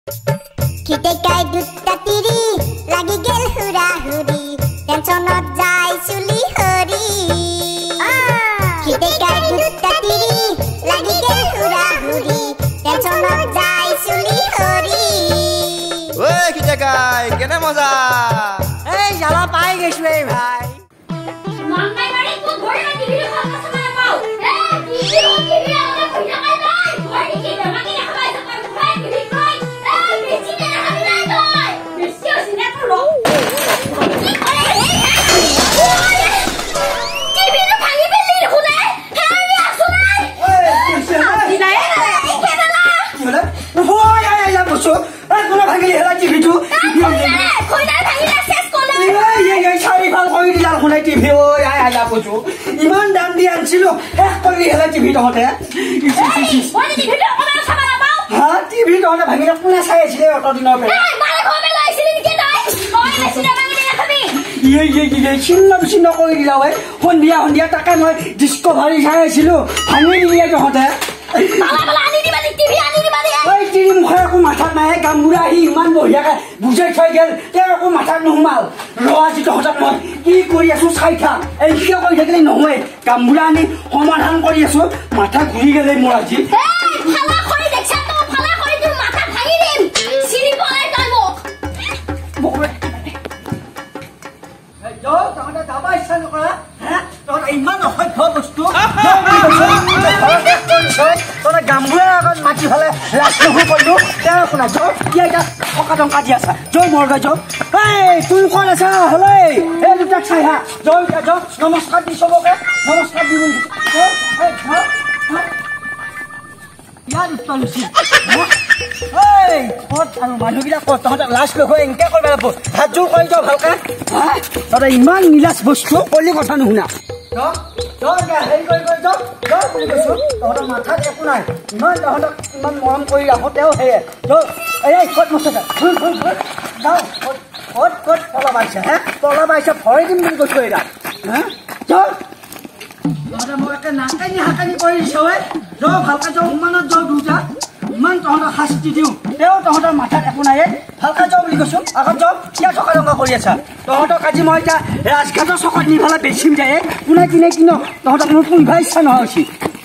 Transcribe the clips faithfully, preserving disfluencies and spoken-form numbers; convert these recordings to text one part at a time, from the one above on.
খিটেকাই দুটা তিৰি লাগি গেল হুৰা হুৰি টেনচনত যাই চুলি হৰি খিটেকাই দুটা তিৰি লাগি গেল হুৰা হুৰি টেনচনত যাই চুলি হৰি ঐ খিটেকাই কেনে মজা এই জালা পাই গেছো এই ভাই মাংগাই মারি তো ধরে না টিভি খাওয়া সময় পাও এ টিভি ও টিভি আমাকে কইরা খাই নাই ধরে কি আমাকে খাওয়াই সকাল খাই টিভি কই এ বেশি না খাবি না তো বেশি ওসিনা করো কি করে টিভি তো ভাঙি ফেললি খুলে হ্যাঁ রে আসো নাই এই নাই কেনালা বলে ওই আয় আয় বসো এই কোন ভাঙিলি হেলা টিভি তো কইলা ভাঙিলা শেষ করলে এই এই এই ছাই ভাল কই দিলা খুলাই টিভি ওই আয় আয় বসো ইমান দাম দি আনছিল এক কই হেলা টিভি তহতে ওই টিভি তো আমার সামানা পাও হ্যাঁ টিভি তহতে ভাঙিলা কোনে চাই আছিল অত দিনৰ পৰা এই মালে ঘরে লাইছিলি কি নাই ওই মেশিনা ভাঙি দিলা খাবি এই এই এই চিন্ন চিন্ন কই দিলা ওই সন্ধিয়া সন্ধিয়া তাকে মই ডিসকভাৰী চাই আছিলো ভাঙি দিলে তহতে বালা বালা আনি দিবা টিভি আনি দিবা দে ওই টিভি মুখে একো মাথাত নাই গামুৰা আহি ইমান বঢ়িয়াকে বুজাই থৈ গেল তেওঁ একো মাথাত নোসোমাল ৰৱা যিটো হঠাৎ মই কি কৰি আছো চাই থাক এই কিয় কৰি থাকিলে নহয় গামুৰা আনি সমাধান কৰি আছো মাথা ঘূৰি গেলে মোৰ আজি এই ফালা কৰি দেখছ তো ফালা কৰি তোৰ মাথা ভাঙি দিম চিৰি পলাই তই মোক এই যো তহঁতে যাবা ইচ্ছা নকৰা হে তহঁতে ইমান অসভ্য বস্তু তহঁতে গামুৰাৰ আগত মাতি ফালে ৰাজলঘু কৰিলো তেওঁ শুনা যো এতিয়া এতিয়া টকা টଙ୍କା দি আছা যো মোৰ গৈ যো এই তুমি ক'ত আছা হলে এই দুটাক চাই হা যো এতিয়া যো নমস্কাৰ দি চবকে নমস্কাৰ দি বুলি ইয়াৰ উত্তৰ লৈছিল এই ক'ত আৰু মানুহবিলাক ক'ত তহঁতে লাজ লঘু এনেকৈ কৰিব লাগিব হাত জোৰ কৰি যাওঁ ভালকে তহঁতে ইমান নিলাজ বস্তু কলি কথা নুশুনা হেৰি কৰি কৰি যাওঁ যাওঁ বুলি কৈছোঁ তহঁতৰ মাথাত একো নাই ইমান তহঁতক ইমান মৰম কৰি ৰাখোঁ তেওঁ সেয়ে যৌ এই ক'ত মচা ফুল ফুল ফুল যাওঁ ক'ত ক'ত ক'ত পলা পাইছে হে পলা পাইছে ভৰাই দিম বুলি কৈছোঁ এয়া হা যাওঁ তহঁতে মই একে নাকানি হাকানি কৰি দিছোঁ ঐ যাওঁ ভালকে যাওঁ সমানত যাওঁ দুটা ইমান তহঁতক শাস্তি দিওঁ তেওঁ তহঁতৰ মাথাত একো নাই ভালকে যাওঁ বুলি কৈছোঁ আগত যাওঁ কিয় থকা টকা কৰি আছা তহঁতক আজি মই এতিয়া ৰাজঘাটৰ চকত নি পেলাই বেচিম যায় কোনে কিনে কিন তহঁতক মোৰ পুহিব ইচ্ছা নহয় উচিত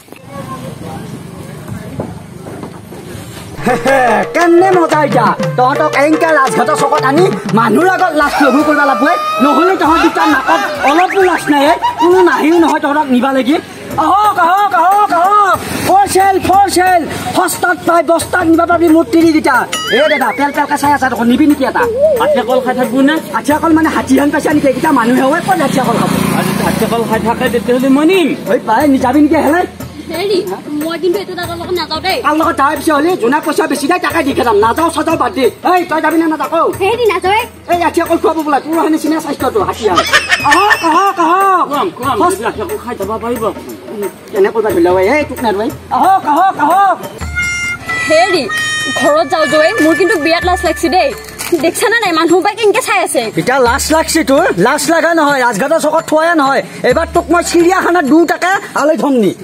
কেনে মজা এতিয়া তহঁতক এনেকৈ ৰাজঘাটৰ চকত আনি মানুহৰ আগত লাজ লঘু কৰিব লাগিব নহ'লে তহঁত দুটা নাকত অলপো লাজ নাই কোনো নাহিও নহয় তহঁতক নিবা লাগি আহক আহক আহক আহক ফৰ চেল ফৰ চেল সস্তাত পাই বস্তাত নিবা পাবি মোৰ তিৰিকেইটা এই দাদা পেল পেলকে চাই আছা দেখোন নিবি নেকি এটা আঠিয়া কল খাই থাকবো নে আঠিয়া কল মানে হাতীহান পাইছা নেকি এইকেইটা মানুহে হয় ক'ত আঠিয়া কল খাব আঠিয়া কল খাই থাকে তেতিয়াহ'লে মই নিম হৈ পাই যাবি নেকি হেলে হেৰি মই কিন্তু এইটো দাদাৰ লগত নাযাওঁ দেই তাৰ লগত যাই পিছে হ'লে যোনে পইচা বেছি যায় তাকে দি খেদাম নাযাওঁ চাযাওঁ বাদ দে এই তই যাবি নে নাযাওঁ হেৰি নাযাওঁ এই আঠিয়া কল খুৱাব বোলে তোৰ নিচিনা স্বাস্থ্যটো হাতীহান আহক আহক আহক আঠিয়া কল খাই যাব পাৰিব কেনে কৰিব ধৰিলা এই তোক নাৰুৱাই আহক আহক আহক হেৰি ঘৰত যাওঁ জয় মোৰ কিন্তু বিৰাট লাজ লাগছে দেই দেখছা না নাই মানুহ বা কেনেকে চাই আছে এতিয়া লাজ লাগছে তোৰ লাজ লাগা নহয় ৰাজঘাটৰ চকত থোৱাই নহয় এইবাৰ তোক মই চিৰিয়াখানাত দুটাকে আলৈ থম নি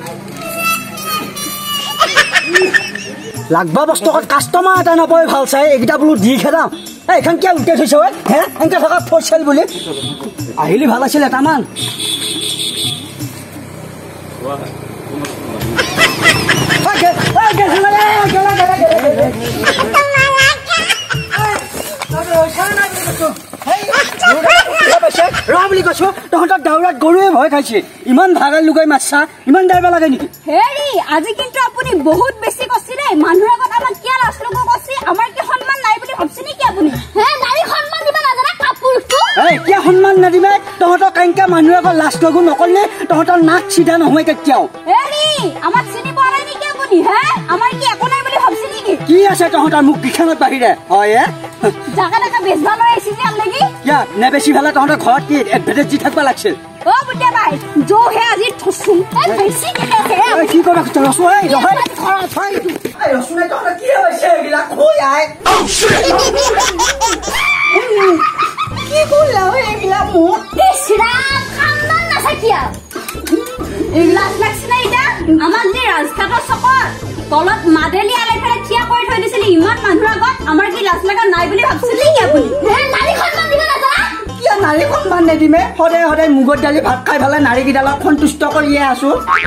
লাগবা বস্তুকত কাষ্টমাৰ এটা নাপায় ভাল চাই এইকেইটা বোলো দি খেদাম এইখন কিয় উল্টাই থৈছ হে এনেকে থকা ফৰচেল বুলি আহিলি ভাল আছিল এটামান বুলি কৈছো তহঁতক দাউৰাত গৰুৱে ভয় খাইছে ইমান ভাগাৰ লুকাই মাছা ইমান দাইবা লাগে নেকি হেৰি আজি কিন্তু আপুনি বহুত বেছি কৈছে দেই মানুহৰ আগত আমাক কিয় লাজ লগ কৈছে আমাৰ কি সন্মান নাই বুলি ভাবছে নেকি আপুনি হে নাৰী সন্মান দিব নাজানা কাপুৰটো এই কিয় সন্মান নাদিবে তহঁতক কেনেকে মানুহৰ আগত লাজ লগু নকৰিলে তহঁতৰ নাক চিধা নহয় কেতিয়াও হেৰি আমাক চিনি পোৱা নাই নেকি আপুনি হে আমাৰ কি একো নাই বুলি ভাবছে নেকি কি আছে তহঁতৰ মুখ কেইখনত বাহিৰে হয় জাগা জাগা বেচবা লৈ আহিছে যে লাগি ইয়া নেবেচি ফেলে তহঁতৰ ঘৰত কি এডভাৰটাইজ দি থাকিব লাগিছিল অ বুটিয়া বাই জো হে আজি থসুম এই বেছি দিছে এই কি কৰা কথা ৰসু এই নহয় ঘৰত হয় এই ৰসু নাই তহঁতৰ কি হৈছে এইগিলা কই আই কি কইলা এইগিলা মোক দেশৰাম খানদান নাথাকিয়া এইগিলা লাগছে না এটা আমাৰ যে ৰাজঘাটৰ চকত তলত মাদেলি আলাই ফেলে থিয়া কৰি থৈ দিছিলি ইমান মানুহৰ আগত আমাৰ কি লাজ লাগা নাই বুলি ভাবছিলি কি আপুনি হে নাৰী সন্মান দিব না কিয় নাৰী সন্মান নিদিমে সদায় সদায় মুগত দালি ভাত খাই ভালে নাৰীকেইডালক সন্তুষ্ট কৰিয়ে আছো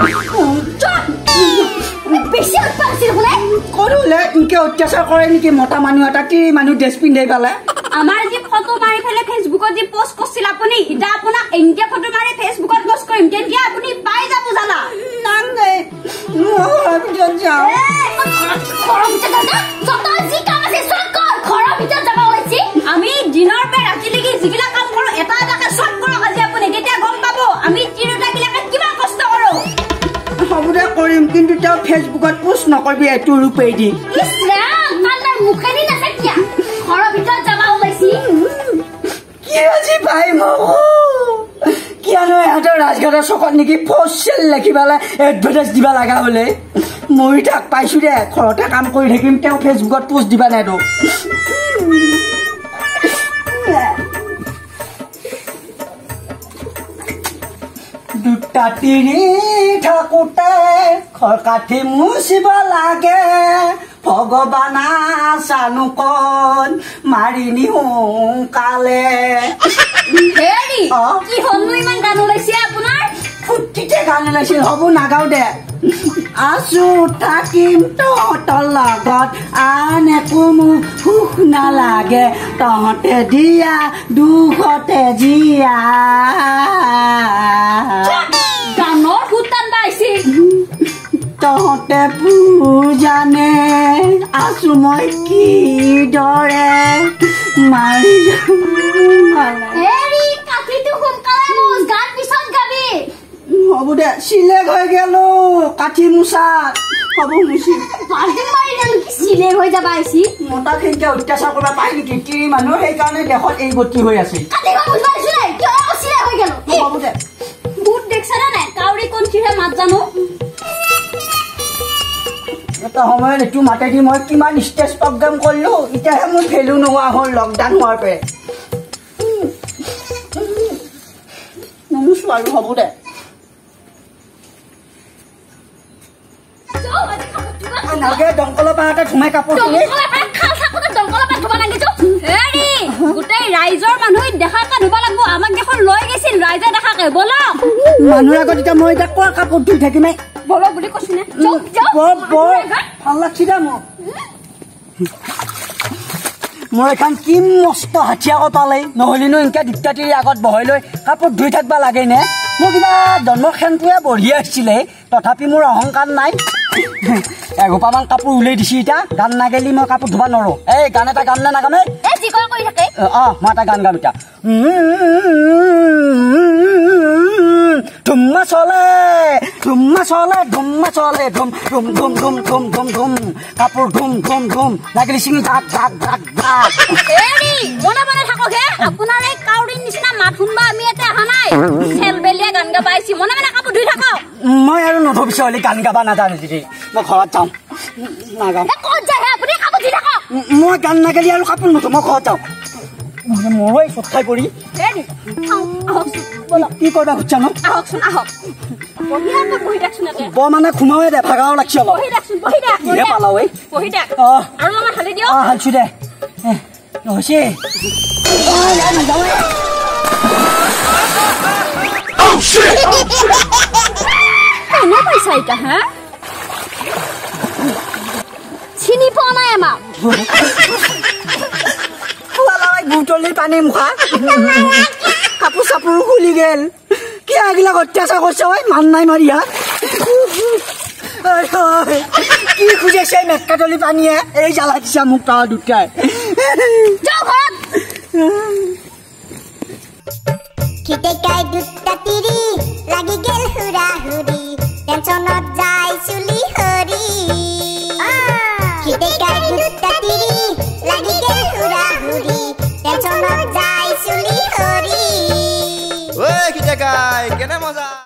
বেছি উৎপাদছিল বোলে কৰোলে ইনকে অত্যাচাৰ কৰে নেকি মতা মানুহ এটা কি মানুহ ড্ৰেছ পিন্ধাই পালে আমাৰ যি ফটো মাৰি ফেলে ফেচবুকত যি পোষ্ট কৰিছিল আপুনি ইটা আপোনাক এনকে ফটো মাৰি ফেচবুকত পোষ্ট কৰিম তেতিয়া আপুনি পাই যাব জানা নানে মই ভিতৰত যাওঁ ঘৰৰ ভিতৰত যা যত যি কাম আছে সব কৰ ঘৰৰ ভিতৰত যাব ওলাইছি আমি দিনৰ পে ৰাতিলৈকে যিগিলা কাম কৰো এটা এটাকে সব কৰক আজি আপুনি তেতিয়া গম পাব আমি তিৰোতাগিলাকে কিমান কষ্ট কৰো সবুদে কৰিম কিন্তু তেওঁ ফেচবুকত পোষ্ট নকৰিবি এইটো ৰূপেই দি ইছৰাম কালৰ মুখেদি নাছে কিয়া ঘৰৰ ভিতৰত যাব ওলাইছি কি আজি ভাই মোক কিয়নো ইহঁতৰ ৰাজঘাটৰ চকত নেকি ফচেল লিখি পেলাই এডভাৰটাইজ দিব লগা হ'লে মৰি থাক পাইছো দে ঘৰতে কাম কৰি থাকিম তেওঁ ফেচবুকত পোষ্ট দিবা নাই তো দুটা তিৰি থাকোঁতে ঘৰ কাঠি মুচিব লাগে ভগৱানা চানো কণ মাৰি নিও কালে হেৰি কি হলনো ইমান গান ওলাইছে আপোনাৰ ফুৰ্তিতে গান ওলাইছিল হ'ব নাগাওঁ দে আছো থাকিম তহঁতৰ লগত আন একো মোক সুখ নালাগে তহঁতে দিয়া দুখতে জীয়া গানৰ সুতান পাইছি তহঁতে পূজানে আছো মই কি দৰে মাৰি হেৰি কাঠিটো সোনকালে মুচ গান পিছত গাবি হ'ব দে চিলেক হৈ গেলো কাঠি মোচা হ'ব মুচি বাল্টিং মাৰি জানো কি চিলে হৈ যাবা আইছি মতাক সেনেকে অত্যাচাৰ কৰিব পাই নেকি তিৰি মানুহ সেইকাৰণে দেশত এই গতি হৈ আছে কাটিবা বুঝবা দিছিলে কিয় আকৌ চিলে হৈ গেল হ'ব দে ভূত দেখছা না নাই কাউৰী কোন চিৰে মাত জানো এটা সময়ত এইটো মাতে দি মই কিমান ষ্টেজ প্ৰগ্ৰাম কৰিলো এতিয়াহে মোৰ ভেলু নোহোৱা হ'ল লকডাউন হোৱাৰ পৰা নমস্কাৰ আৰু হ'ব দে নাগে দংকলৰ পাহাৰতে সোমাই কাপোৰ তুলি গোটেই ৰাইজৰ মানুহ দেখাকে ধুব লাগিব আমাক দেখোন লৈ গৈছিল ৰাইজে দেখাকে বলক মানুহৰ আগত এতিয়া মই এতিয়া কৰ কাপোৰ ধুই থাকিম বলক বুলি কৈছো নে ভাল লাগছি দে মোক মোৰ এখন কি মস্ত হাতীয়াক পালে নহ'লেনো এনেকৈ দুটা তিৰি আগত বহাই লৈ কাপোৰ ধুই থাকিব লাগে নে মোৰ কিবা জন্মক্ষণটোৱে বঢ়িয়া আছিলে তথাপি মোৰ অহংকাৰ নাই এঘোপামান কাপোৰ উলিয়াই দিছি এতিয়া গান নাগালি মই কাপোৰ ধুব নোৱাৰো এই গান এটা গান নে নাগামে অঁ মই এটা গান গাম এতিয়া ধুম্মা চলে ধুম্মা চলে ধুম্মা চলে ধুম ধুম ধুম ধুম ধুম ধুম ধুম কাপোৰ ধুম ধুম ধুম লাগিলে চিঙি ধাক ধাক ধাক ধাক মনে মনে থাকক হে আপোনাৰ এই কাউৰীৰ নিচিনা মাত শুনবা আমি ইয়াতে অহা নাই খেলবেলিয়া গান গাবা আহিছি মনে মনে কাপোৰ ধুই থাকক মই আৰু নধবিছো হ'লে গান গাবা নাজানো যদি মই ঘৰত যাওঁ নাগাম ক'ত যায় আপুনি কাপোৰ ধুই থাকক মই গান নাগালি আৰু কাপোৰ নুধো মই ঘৰত যাওঁ মৰৈ চট খাই পৰি কি কৰিবা খুজিছা ন আহকচোন আহক বহি দেখচোন বৰ মানে সোমাওৱে দে ভাগাও লাগছি অলপ পালাও এই অঁ অঁ হালছো দে হৈছে কেনে পাইছা এতিয়া হা চিনি পোৱা নাই আমাক বুটলি পানী মুখা কাপোৰ চাপোৰ খুলি গেল কি আগিলাক অত্যাচাৰ কৰিছে ঐ মান নাই মাৰি ইয়াত কি খুজিছে মেকাতলি পানীয়ে এই জ্বালা দিছা মোক তাৰ দুটাই খিটেকাই দুটা তিৰি লাগি গেল হুৰা হুৰি টেনচনত যায় চুলি হৰি খিটেকাই দুটা তিৰি লাগি গেল হুৰা হুৰি টেনচনত যায় চুলি হৰি ঐ খিটেকাই কেনে মজা